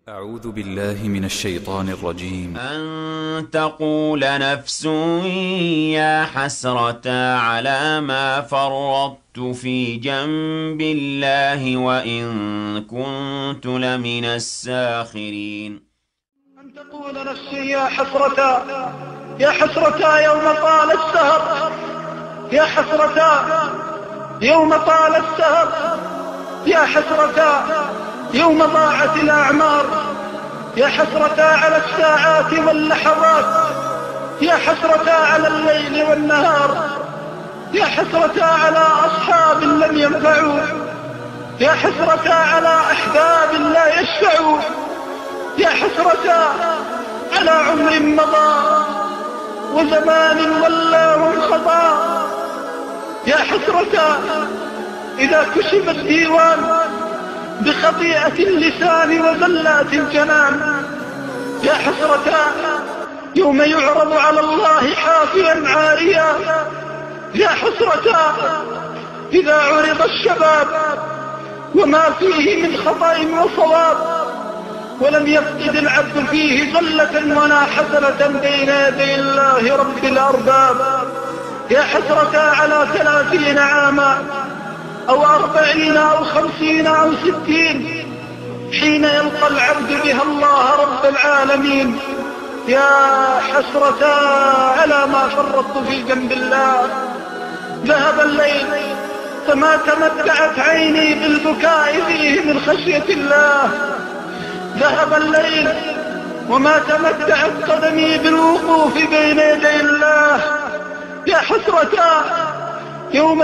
أعوذ بالله من الشيطان الرجيم. أن تقول نفس يا حسرة على ما فرطت في جنب الله وإن كنت لمن الساخرين. أن تقول نفس يا حسرة يوم طال السهر، يا حسرة يوم طال السهر، يا حسرة يوم ضاعت الأعمار، يا حسرة على الساعات واللحظات، يا حسرة على الليل والنهار، يا حسرة على أصحاب لم ينفعوا، يا حسرة على أحباب لا يشفعوا، يا حسرة على عمر مضى وزمان ولى وانقضى، يا حسرة إذا كشف الديوان بخطيئة اللسان وزلات الجنان، يا حسرة يوم يعرض على الله حافيا عاريا، يا حسرة إذا عرض الشباب وما فيه من خطأ وصواب ولم يفقد العبد فيه ظلة ولا حسنة بين يدي الله رب الأرباب، يا حسرة على 30 عاما أو 40 أو 50 أو 60 حين يلقى العبد بها الله رب العالمين، يا حسرة على ما فرطت في جنب الله. ذهب الليل فما تمتعت عيني بالبكاء فيه من خشية الله، ذهب الليل وما تمتعت قدمي بالوقوف بين يدي الله، يا حسرة يوم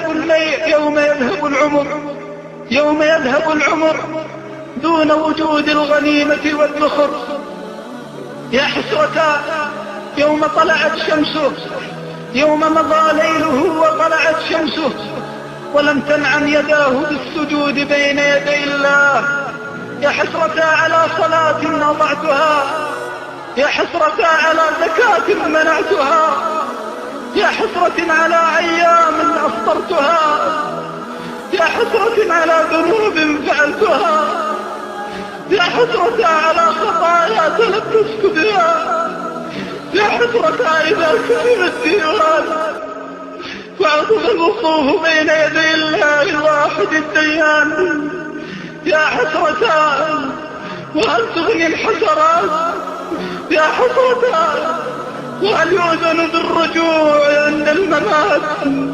يذهب العمر دون وجود الغنيمة والذخر، يا حسرة يوم طلعت شمسه، يوم مضى ليله وطلعت شمسه ولم تنعم يداه بالسجود بين يدي الله، يا حسرة على صلاة أضعتها، يا حسرة على زكاة منعتها، يا حسرة على أيام أفطرتها، يا حسرة على ذنوب فعلتها، يا حسرة على خطايا تلبست بها، يا حسرة إذا كثر الديوان وعظم الوقوف بين يدي الله الواحد الديان، يا حسرة وهل تغني الحسرات، يا حسرة وهل يؤذن بالرجوع عند الممات،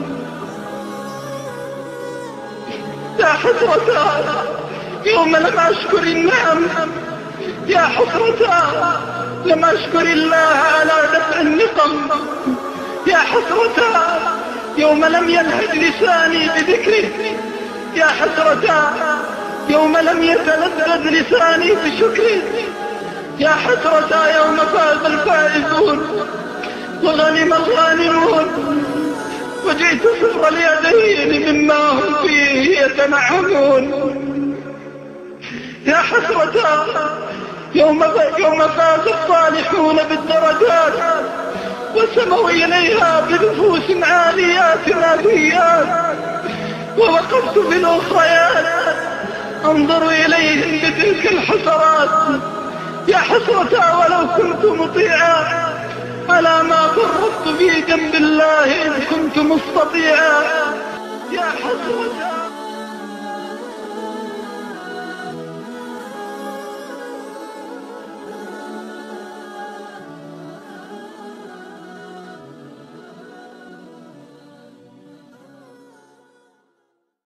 يا حسرة يوم لم أشكر النعم، يا حسرة لم أشكر الله على دفع النقم، يا حسرة يوم لم ينهج لساني بذكره، يا حسرة يوم لم يتلذذ لساني بشكره، يا حسرة يوم فاز الفائزون وغنم الغانمون وجئت صفر اليدين مما هم فيه يتنعمون، يا حسرة يوم فاز الصالحون بالدرجات وسموا إليها بنفوس عاليات ناديات ووقفت في الأخريات أنظر إليهم بتلك الحسرات، يا حسرة ولو كنت مطيعا على ما فرطت في جنب الله إن كنت مستطيعا، يا حسرة